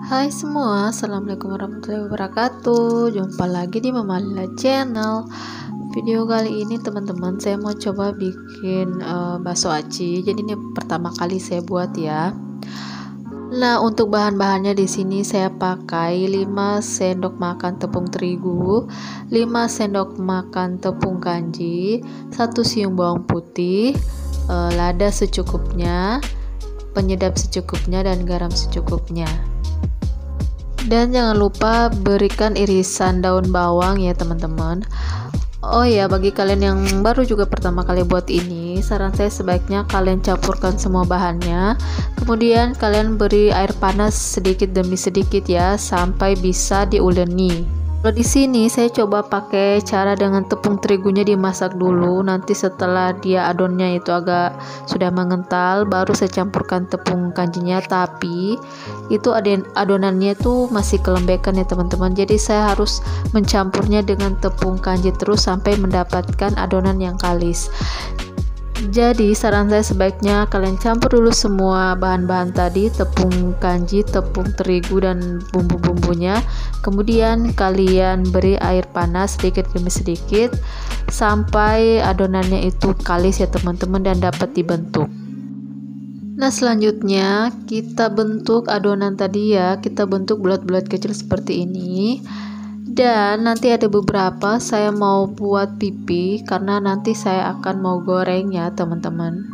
Hai semua, assalamualaikum warahmatullahi wabarakatuh. Jumpa lagi di Mama Lila Channel. Video kali ini teman-teman, saya mau coba bikin bakso aci. Jadi ini pertama kali saya buat ya. Nah, untuk bahan-bahannya di sini saya pakai 5 sendok makan tepung terigu, 5 sendok makan tepung kanji, 1 siung bawang putih, lada secukupnya, penyedap secukupnya, dan garam secukupnya. Dan jangan lupa berikan irisan daun bawang ya teman-teman. Oh ya, bagi kalian yang baru juga pertama kali buat ini, saran saya sebaiknya kalian campurkan semua bahannya, kemudian kalian beri air panas sedikit demi sedikit ya, sampai bisa diuleni. Kalau di sini saya coba pakai cara dengan tepung terigunya dimasak dulu, nanti setelah dia adonnya itu agak sudah mengental, baru saya campurkan tepung kanjinya. Tapi itu adonannya itu masih kelembekan ya teman-teman, jadi saya harus mencampurnya dengan tepung kanji terus sampai mendapatkan adonan yang kalis. Jadi saran saya sebaiknya kalian campur dulu semua bahan-bahan tadi, tepung kanji, tepung terigu, dan bumbu-bumbunya. Kemudian kalian beri air panas sedikit demi sedikit sampai adonannya itu kalis ya teman-teman dan dapat dibentuk. Nah, selanjutnya kita bentuk adonan tadi ya, kita bentuk bulat-bulat kecil seperti ini. Dan nanti ada beberapa saya mau buat pipi karena nanti saya akan mau goreng ya teman-teman.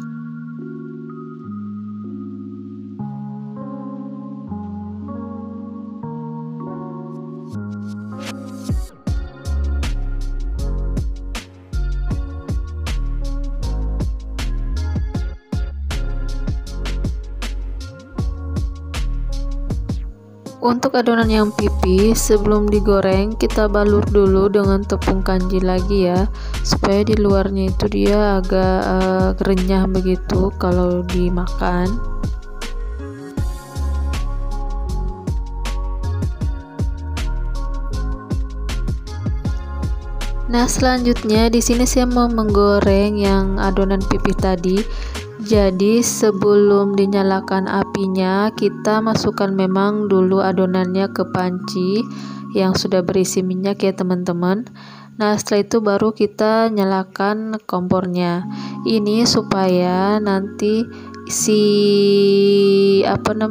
Untuk adonan yang pipi, sebelum digoreng kita balur dulu dengan tepung kanji lagi ya, supaya di luarnya itu dia agak renyah begitu kalau dimakan. Nah, selanjutnya di sini saya mau menggoreng yang adonan pipi tadi. Jadi sebelum dinyalakan apinya, kita masukkan memang dulu adonannya ke panci yang sudah berisi minyak ya teman-teman. Nah, setelah itu baru kita nyalakan kompornya. Ini supaya nanti si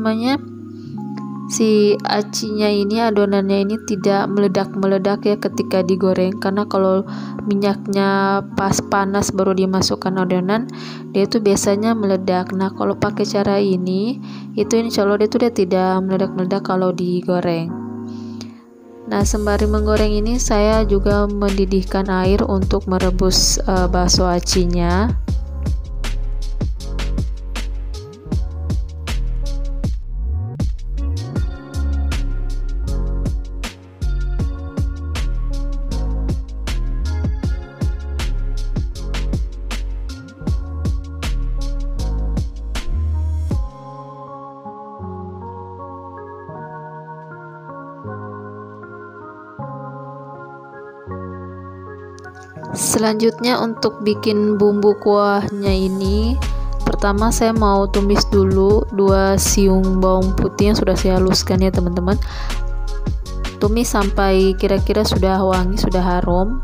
acinya ini, adonannya ini tidak meledak-meledak ya ketika digoreng, karena kalau minyaknya pas panas baru dimasukkan adonan, dia itu biasanya meledak. Nah, kalau pakai cara ini itu insya Allah dia itu dia tidak meledak-meledak kalau digoreng. Nah, sembari menggoreng ini saya juga mendidihkan air untuk merebus bakso acinya. Selanjutnya untuk bikin bumbu kuahnya ini, pertama saya mau tumis dulu 2 siung bawang putih yang sudah saya haluskan ya teman-teman. Tumis sampai kira-kira sudah wangi, sudah harum.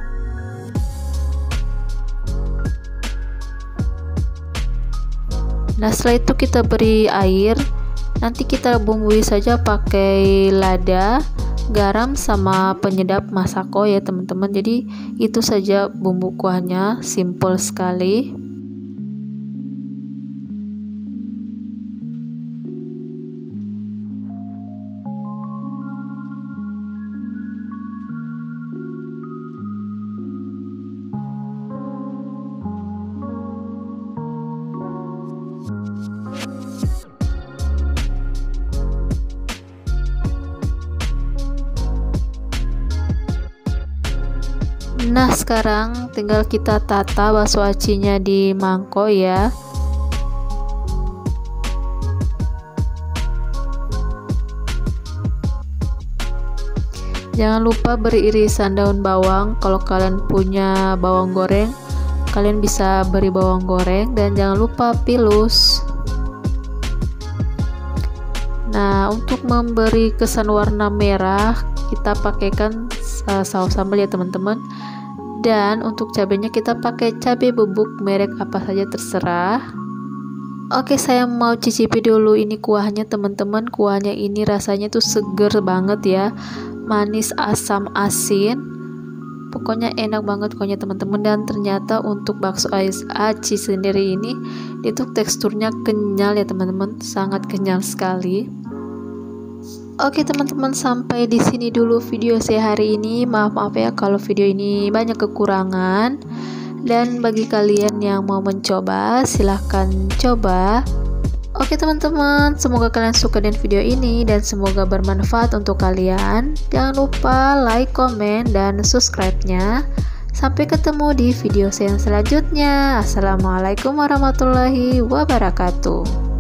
Nah, setelah itu kita beri air, nanti kita bumbui saja pakai lada, garam, sama penyedap masako ya teman-teman. Jadi itu saja bumbu kuahnya, simple sekali. Nah, sekarang tinggal kita tata bakso acinya di mangkok ya. Jangan lupa beri irisan daun bawang. Kalau kalian punya bawang goreng, kalian bisa beri bawang goreng, dan jangan lupa pilus. Nah, untuk memberi kesan warna merah kita pakaikan saus sambal ya teman-teman. Dan untuk cabenya kita pakai cabai bubuk merek apa saja terserah. Oke, saya mau cicipi dulu ini kuahnya teman-teman. Kuahnya ini rasanya tuh seger banget ya, manis, asam, asin. Pokoknya enak banget pokoknya teman-teman. Dan ternyata untuk bakso aci sendiri ini itu teksturnya kenyal ya teman-teman, sangat kenyal sekali. Oke teman-teman, sampai di sini dulu video saya hari ini. Maaf ya kalau video ini banyak kekurangan. Dan bagi kalian yang mau mencoba, silahkan coba. Oke teman-teman, semoga kalian suka dengan video ini dan semoga bermanfaat untuk kalian. Jangan lupa like, komen, dan subscribe-nya. Sampai ketemu di video saya selanjutnya. Assalamualaikum warahmatullahi wabarakatuh.